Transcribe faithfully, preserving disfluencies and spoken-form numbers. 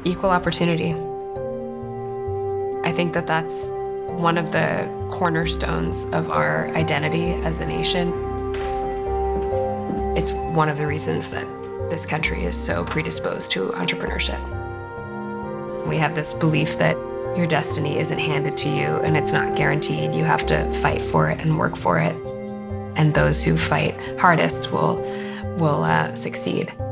Equal opportunity. I think that that's one of the cornerstones of our identity as a nation. It's one of the reasons that this country is so predisposed to entrepreneurship. We have this belief that your destiny isn't handed to you and it's not guaranteed. You have to fight for it and work for it. And those who fight hardest will, will uh, succeed.